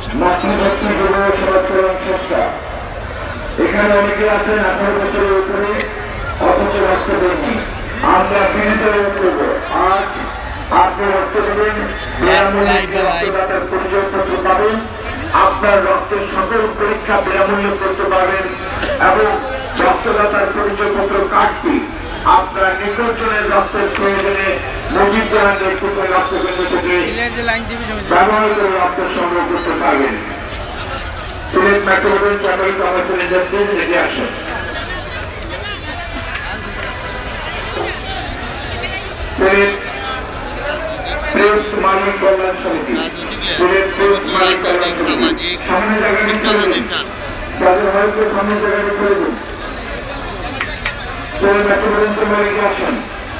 মাতৃভক্তি যুব সমাজকরণ সংস্থা। এখানে অনেকে আছেন 18 বছরের উপরে, অথচ রক্ত দেননি। আমরা বিনীত করব, আজ আপনি রক্ত দেবেন, বিনামূল্যে রক্তদাতার পরিচয়পত্র পাবেন, আপনার রক্তের সকল পরীক্ষা বিনামূল্যে করতে পারবেন এবং রক্তদাতার পরিচয়পত্র কার্ডটি আপনার নিকটজনের রক্তের প্রয়োজনে মুজিব জাহান নেতৃত্ব রক্তকেন্দ্র থেকে ব্যবহার করে রক্ত সংগ্রহ করতে পারবেন। Sylhet metropolitan capital commercial industries এগিয়ে আসেন। সিলেট প্রেস মালিক কল্যাণ সমিতি, সিলেট প্রেস মালিক কল্যাণ সমিতি সামনে জায়গায় যাদের হয়তো সামনে জায়গায় চলে যান। সিলেট মেট্রোপলিটন মালিক আসেন।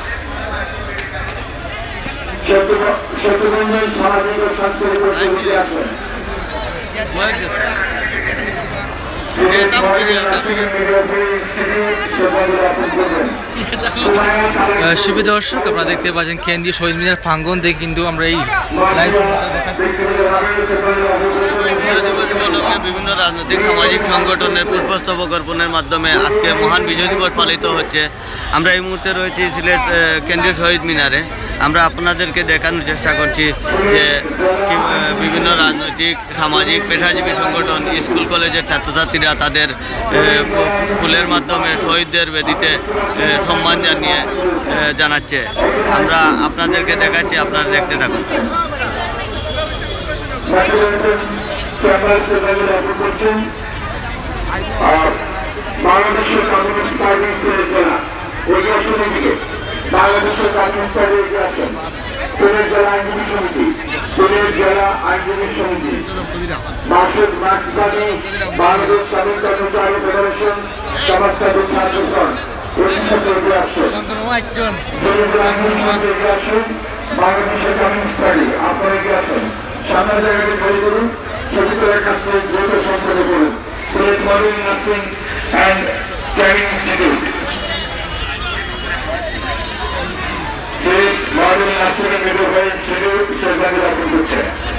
সেতুবন্ধন সামাজিক ও সাংস্কৃতিক সমিতি আসেন। সুপ্রিয় দর্শক, আপনারা দেখতে পাচ্ছেন কেন্দ্রীয় শহীদ মিনার প্রাঙ্গণ থেকে কিন্তু আমরা এই লাইভ বিভিন্ন রাজনৈতিক সামাজিক সংগঠনের পুষ্পস্তবক অর্পণের মাধ্যমে আজকে মহান বিজয় দিবস পালিত হচ্ছে। আমরা এই মুহূর্তে রয়েছি সিলেট কেন্দ্রীয় শহীদ মিনারে। আমরা আপনাদেরকে দেখানোর চেষ্টা করছি যে বিভিন্ন রাজনৈতিক সামাজিক পেশাজীবী সংগঠন, স্কুল কলেজের ছাত্রছাত্রীরা তাদের ফুলের মাধ্যমে শহীদদের বেদিতে সম্মান জানিয়ে জানাচ্ছে। আমরা আপনাদেরকে দেখাচ্ছি, আপনারা দেখতে থাকুন। বাংলাদেশের কমিউনিস্ট পার্টি সিলেট জেলা এগিয়ে আসুন, এদিকে বাংলাদেশের কমিউনিস্ট পার্টি এগিয়ে আসেন। সিলেট জেলা আইনজীবী সমিতি, সিলেট জেলা আইনজীবী সমিতি, মাসুদ মার্ক্সবাদী বাংলাদেশ স্বাধীন কর্মচারী ফেডারেশন, সমাজতান্ত্রিক ছাত্রগণ এগিয়ে আসুন। সিলেট জেলা আইনজীবী সমিতি এগিয়ে আসুন। বাংলাদেশের কমিউনিস্ট পার্টি আপনারা এগিয়ে আসুন, সামনের জায়গাটি তৈরি করুন, ছবি তোলার কাজটি দ্রুত সম্পন্ন করুন। Sylhet model nursing and training institute, Sylhet model nursing and midwifery institute শ্রদ্ধাঞ্জলি অর্পণ করছে।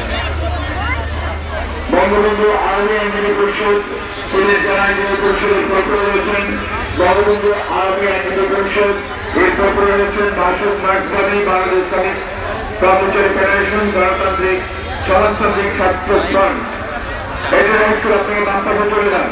বঙ্গবন্ধু আর্মি আইনজীবী পরিষদ, সিলেট জেলা আইনজীবী পরিষদের পক্ষে রয়েছেন বঙ্গবন্ধু আর্মি আইনজীবী পরিষদ, এর পক্ষে রয়েছেন মাসুদ মার্ক্সবাদী বাংলাদেশ শ্রমিক কর্মচারী ফেডারেশন, গণতান্ত্রিক সমাজতান্ত্রিক ছাত্র ফ্রন্ট। এদের অবস্থা আপনাকে বাম পাশে চলে যান।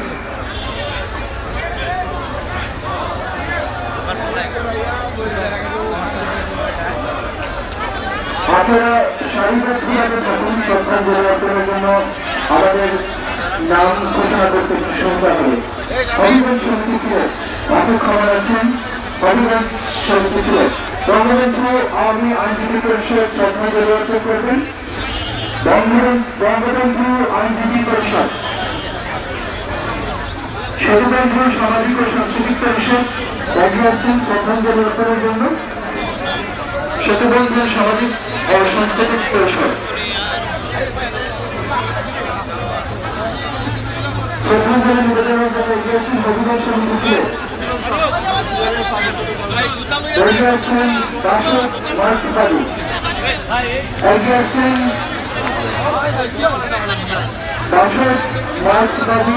আপনারা সারিবদ্ধভাবে থাকুন, শ্রদ্ধাঞ্জলি অর্পণের জন্য আমাদের নাম ঘোষণা করতে শুরু হবে। হবিগঞ্জ সমিতি সিলেট অপেক্ষমান আছেন। হবিগঞ্জ সমিতি সিলেট বঙ্গবন্ধু আওয়ামী আইনজীবী পরিষদ শ্রদ্ধাঞ্জলি অর্পণ করবেন। বঙ্গবন্ধু আইনজীবী পরিষদ, সেতুবন্ধু সামাজিক ও সাংস্কৃতিক পরিষদ এগিয়ে আসছেন শ্রদ্ধাঞ্জলি অর্পণের জন্য। সেতুবন্ধু সামাজিক ও সাংস্কৃতিক পরিষদ শ্রদ্ধাঞ্জলি নিবেদনের জন্য এগিয়ে আসছেন হবিগঞ্জ সমিতি সিলেট। এগিয়ে আসছেন মাসুদ মার্ক্সবাদী, এগিয়ে আসছেন মাসুদ মার্ক্সবাদী,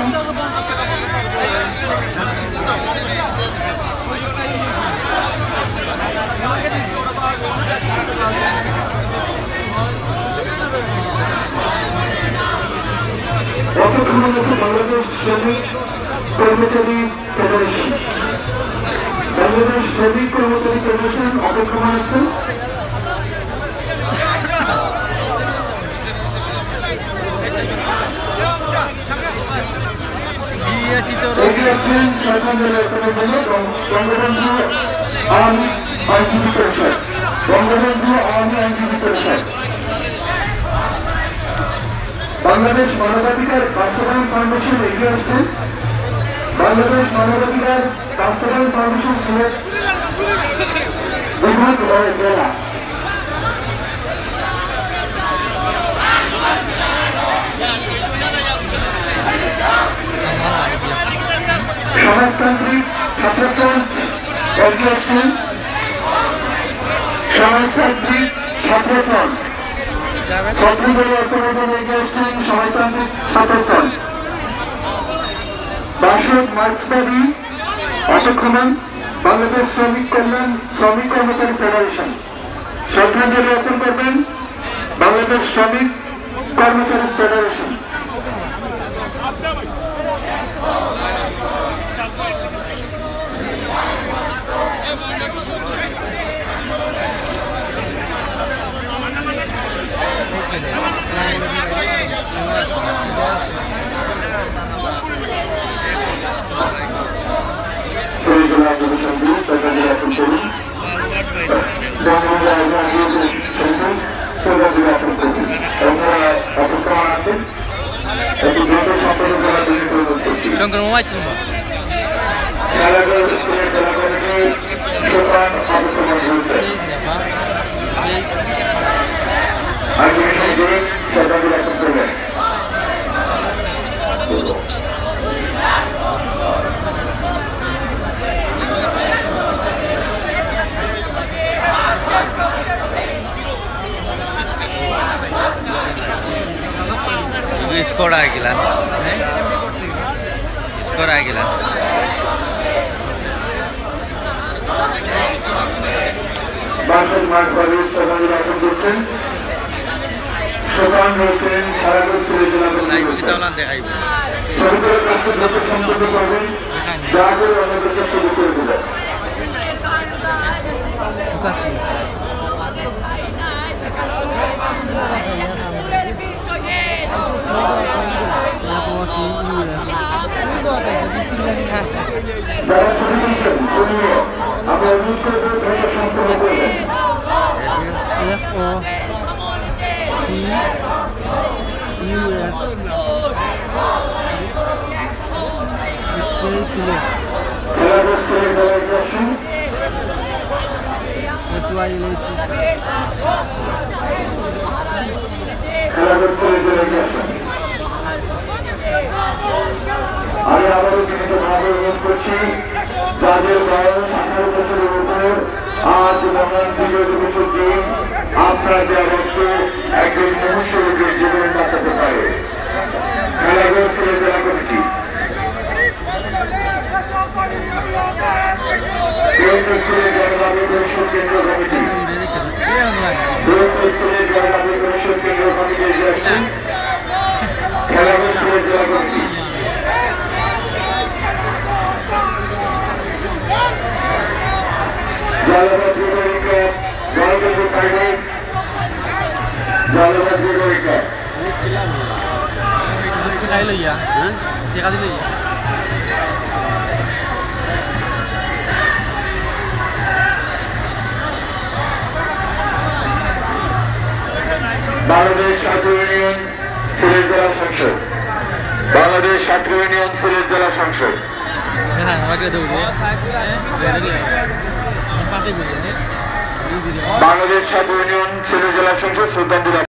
অপেক্ষমান আছে বাংলাদেশ শ্রমিক কর্মচারী ফেডারেশন, বাংলাদেশ শ্রমিক কর্মচারী ফেডারেশন অপেক্ষমান আছে। বঙ্গবন্ধু আওয়ামী আইনজীবী পরিষদ, বঙ্গবন্ধু আওয়ামী আইনজীবী পরিষদ, বাংলাদেশ মানবাধিকার বাস্তবায়ন ফাউন্ডেশন এগিয়ে আসছে। বাংলাদেশ মানবাধিকার বাস্তবায়ন ফাউন্ডেশন সিলেট বিভাগ ও জেলা, সমাজতান্ত্রিক ছাত্রফ্রন্ট এগিয়ে আসছেন। সমাজতান্ত্রিক ছাত্রফ্রন্ট ছাত্রদলীয় অর্থনৈতিক এগিয়ে আসছেন সমাজতান্ত্রিক ছাত্রফ্রন্ট, বাসদ মার্ক্সবাদী অপক্ষমান, বাংলাদেশ শ্রমিক কল্যাণ শ্রমিক কর্মচারী ফেডারেশন। শ্রদ্ধাঞ্জলি অর্পণ করবেন বাংলাদেশ শ্রমিক কর্মচারী ফেডারেশন। শঙ্কর মোবাইল চিনব স্কোর ಆಗಿಲ್ಲ বাসদ মার্ক্সবাদী শ্রদ্ধাঞ্জলি অর্পণ করছেন সোপান রয়েছেন সারাগঞ্জ সিলেট জেলা সরকারের রাষ্ট্রপতি সম্পন্ন করবেন, যা করে অন্যদেরকে শুরু করে দেবেন। যারা ছবি তুলছেন ছবিও আমরা অনুরোধ করবো দ্রুত সম্পন্ন করবেন। খেলাঘর সিলেট জেলায় আসুন। খেলাঘর সিলেট জেলায় আসুন। আমি আবারও বিনীতভাবে অনুরোধ করছি, যাদের বয়স 18 বছরের উপর আজ মহান বিজয় দিবসের দিন আপনাদের রক্ত একজন মনুষ্যরূপের জীবন বাঁচাতে পারে। খেলাঘর সিলেট জেলা কমিটি, সিলেট জনজাতি পরিষদ কেন্দ্র কমিটি, সিলেট জনজাতি পরিষদ কেন্দ্র কমিটি এগিয়ে আসছেন। খেলাঘর সিলেট জেলা কমিটি, জালাবাদ রোটারিকা, গণতন্ত্র প্রাইভেট, জালাবাদ রোটারিকা, বাংলাদেশ ছাত্র ইউনিয়ন সিলেট জেলা সংসদ, বাংলাদেশ ছাত্র ইউনিয়ন সিলেট জেলা সংসদ, বাংলাদেশ ছাত্র ইউনিয়ন সিলেট জেলা সংসদ শ্রদ্ধাঞ্জলি।